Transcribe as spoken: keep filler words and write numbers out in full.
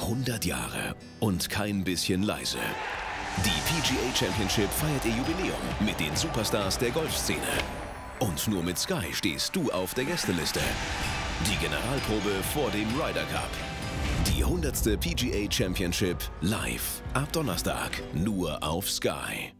hundert Jahre und kein bisschen leise. Die P G A Championship feiert ihr Jubiläum mit den Superstars der Golfszene. Und nur mit Sky stehst du auf der Gästeliste. Die Generalprobe vor dem Ryder Cup. Die hundertste P G A Championship live ab Donnerstag nur auf Sky.